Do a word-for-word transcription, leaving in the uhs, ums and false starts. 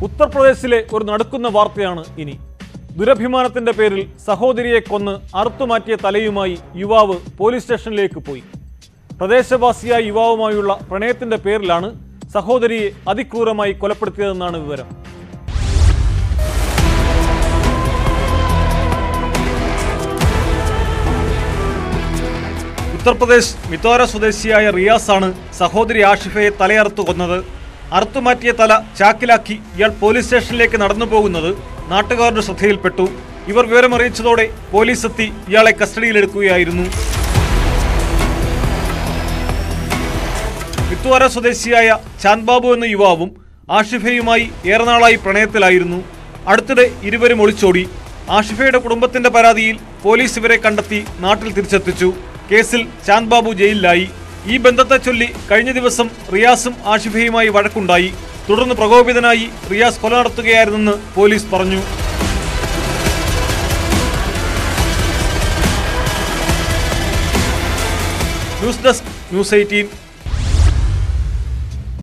ഉത്തർപ്രദേശിലെ ഒരു നടുക്കുന്ന വാർത്തയാണ് ഇനി. ദുരഭിമാനത്തിന്റെ പേരിൽ സഹോദരിയെ കൊന്ന് അറുത്തുമാറ്റിയ തലയുമായി യുവാവ് പോലീസ് സ്റ്റേഷനിലേക്ക് പോയി. പ്രദേശവാസിയായ യുവാവുമായുള്ള പ്രണയത്തിന്റെ പേരിലാണ് സഹോദരിയെ അതിക്രൂരമായി കൊലപ്പെടുത്തിയതെന്നാണ് വിവരം. ഉത്തർപ്രദേശ് മിത്തോര സ്വദേശിയായ റിയാസാണ് സഹോദരി ആഷിഫയെ തലയറുത്തു കൊന്നത്. അറുത്തുമാറ്റിയ തല ചാക്കിലാക്കി ഇയാൾ പോലീസ് സ്റ്റേഷനിലേക്ക് നടന്നു പോകുന്നത് നാട്ടുകാരുടെ ശ്രദ്ധയിൽപ്പെട്ടു. ഇവർ വിവരമറിയിച്ചതോടെ പോലീസ് എത്തി ഇയാളെ കസ്റ്റഡിയിലെടുക്കുകയായിരുന്നു. മിത്തോര സ്വദേശിയായ ചാന്ദ്ബാബു എന്ന യുവാവും ആഷിഫയുമായി ഏറെ നാളായി പ്രണയത്തിലായിരുന്നു. അടുത്തിടെ ഇരുവരും ഒളിച്ചോടി. ആഷിഫയുടെ കുടുംബത്തിന്റെ പരാതിയിൽ പോലീസ് ഇവരെ കണ്ടെത്തി നാട്ടിൽ തിരിച്ചെത്തിച്ചു. കേസിൽ ചാന്ദ്ബാബു ജയിലിലായി. ഈ ബന്ധത്തെ ചൊല്ലി കഴിഞ്ഞ ദിവസം റിയാസും ആഷിഫയുമായി വഴക്കുണ്ടായി. തുടർന്ന് പ്രകോപിതനായി റിയാസ് കൊല നടത്തുകയായിരുന്നെന്ന് പോലീസ് പറഞ്ഞു. News desk News eighteen.